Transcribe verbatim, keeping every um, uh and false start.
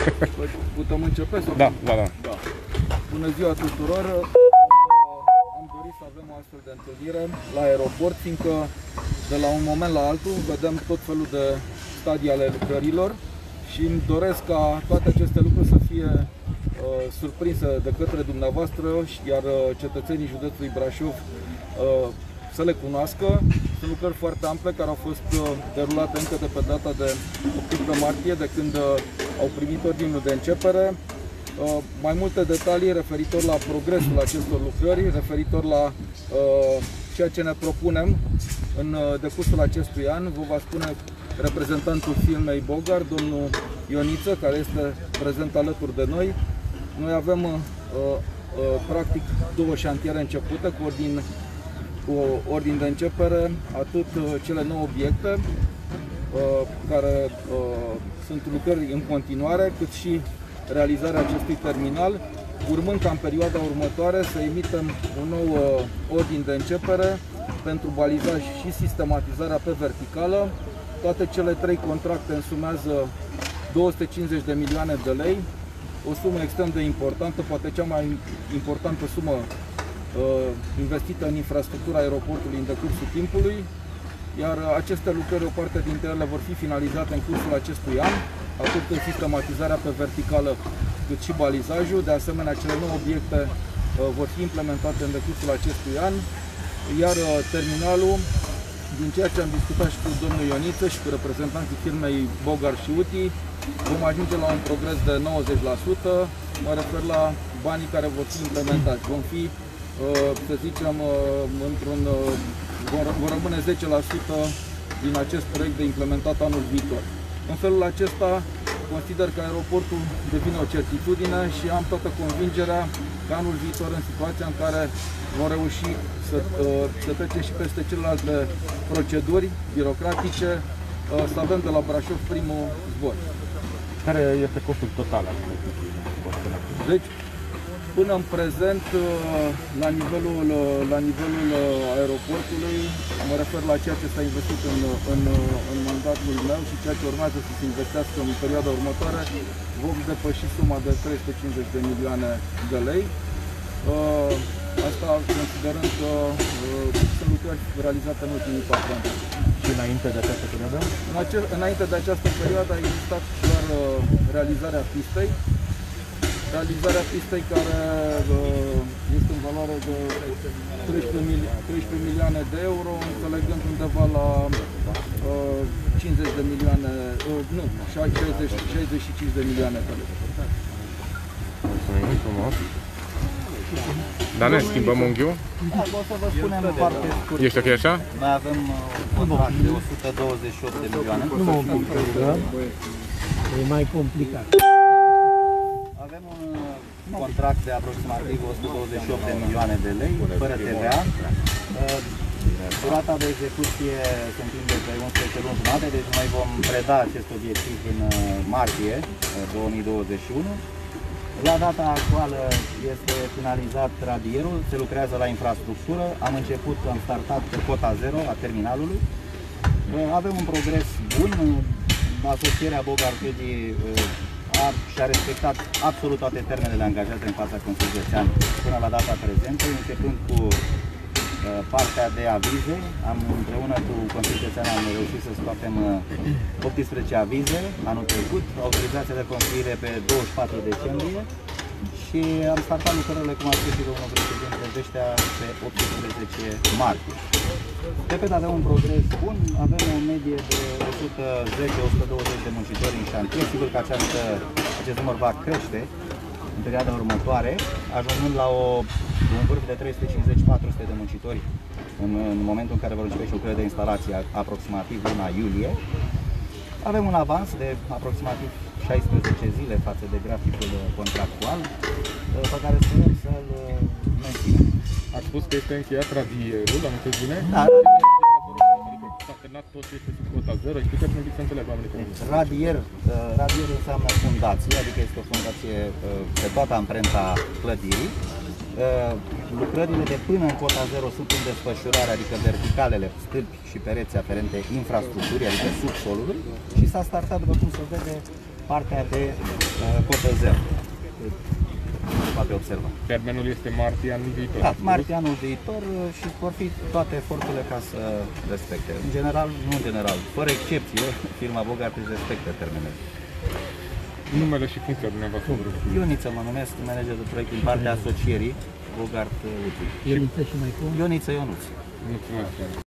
Putem începe? Sau Da, da, da, da. Bună ziua tuturor! Am dorit să avem o astfel de întâlnire la aeroport, fiindcă de la un moment la altul vedem tot felul de stadii ale lucrărilor și îmi doresc ca toate aceste lucruri să fie uh, surprinse de către dumneavoastră, iar uh, cetățenii județului Brașov uh, să le cunoască. Sunt lucrări foarte ample care au fost uh, derulate încă de pe data de opt martie, de când uh, au primit ordinul de începere. Uh, mai multe detalii referitor la progresul acestor lucrări, referitor la uh, ceea ce ne propunem în uh, decursul acestui an, vă va spune reprezentantul firmei Bogar, domnul Ioniță, care este prezent alături de noi. Noi avem uh, uh, practic două șantiere începute cu ordin, cu ordin de începere, atât uh, cele nouă obiecte uh, care uh, sunt lucrări în continuare, cât și realizarea acestui terminal, urmând ca în perioada următoare să emitem un nou uh, ordin de începere pentru balizaj și sistematizarea pe verticală. Toate cele trei contracte însumează două sute cincizeci de milioane de lei, o sumă extrem de importantă, poate cea mai importantă sumă uh, investită în infrastructura aeroportului în decursul timpului, iar aceste lucrări, o parte dintre ele vor fi finalizate în cursul acestui an, atât sistematizarea pe verticală cât și balizajul. De asemenea, cele nouă obiecte uh, vor fi implementate în decursul acestui an, iar uh, terminalul, din ceea ce am discutat și cu domnul Ioniță și cu reprezentanții firmei Bogar și Uti, vom ajunge la un progres de nouăzeci la sută, mă refer la banii care vor fi implementați. Vom fi, să zicem, într-un, vor rămâne zece la sută din acest proiect de implementat anul viitor. În felul acesta, consider că aeroportul devine o certitudine și am toată convingerea că anul viitor, în situația în care vom reuși să, să trecem și peste celelalte proceduri birocratice, să avem de la Brașov primul zbor. Care este costul total? Deci, până în prezent, la nivelul, la nivelul aeroportului, mă refer la ceea ce s-a investit în, în, în mandatul meu și ceea ce urmează să se investească în perioada următoare, vom depăși suma de trei sute cincizeci de milioane de lei. Asta considerând că sunt lucrări realizate în ultimii patru ani. Și înainte de această perioadă? În ace înainte de această perioadă a existat doar realizarea pistei. Realizarea pistei care este în valoare de treisprezece milioane de euro, înțelegând undeva la cincizeci de milioane, nu, șaizeci, șaizeci și cinci de milioane de lei. Mulțumim frumos! Dar ne schimbăm unghiul? Da, o să vă spunem foarte scurt. Ești ok așa? Noi avem un contract de o sută douăzeci și opt de milioane. Nu mă complicat. E mai complicat. Avem un contract de aproximativ o sută douăzeci și opt de milioane de lei, fără T V A. Durata de execuție se întinde pe unsprezece luni jumate, deci noi vom preda acest obiectiv în martie două mii douăzeci și unu. La data actuală este finalizat radierul, se lucrează la infrastructură, am început, am startat pe cota zero a terminalului. Avem un progres bun, asocierea Bogar a și-a respectat absolut toate termenele angajate în fața Consiliului Județean până la data prezentă, începând cu partea de avize. Am, împreună cu Consiliul Județean am reușit să scoatem optsprezece avize anul trecut, autorizația de construire pe douăzeci și patru decembrie și am startat lucrările, cum a spus și domnul președinte Beștea, pe optsprezece martie. Repet, avem un progres bun, avem o medie de o sută zece - o sută douăzeci de muncitori în șantier. Sigur că această, acest număr va crește în perioada următoare, ajungând la o, un vârf de trei sute cincizeci - patru sute de muncitori în, în momentul în care vor începe și lucrările de instalație, aproximativ luna iulie. Avem un avans de aproximativ șaisprezece zile față de graficul contractual, pe care sperăm să-l menținem. Ați spus că este încheiat radierul, am înțeles bine? Da. S-a terminat tot ce este sub cota zero, explicați-mi un pic să înțeleg oamenii. Radier, radier înseamnă fundație, adică este o fundație pe toată amprenta clădirii. Lucrările de până în cota zero sunt în desfășurare, adică verticalele, stâlpi și pereți aferente infrastructurii, adică subsolului, și s-a startat, după cum se vede, partea de uh, cotă zero. Poate observa. Termenul este martie anul viitor. Da, martie anul viitor și vor fi toate eforturile ca să respecte. În general, nu în general, fără excepție, firma Bogart își respectă termenele. Numele și funcția dumneavoastră. Ioniță mă numesc, manager de proiect din partea asocierii Bogart Uti. Ioniță și mai cum? Ioniță Ionuț. Mulțumesc.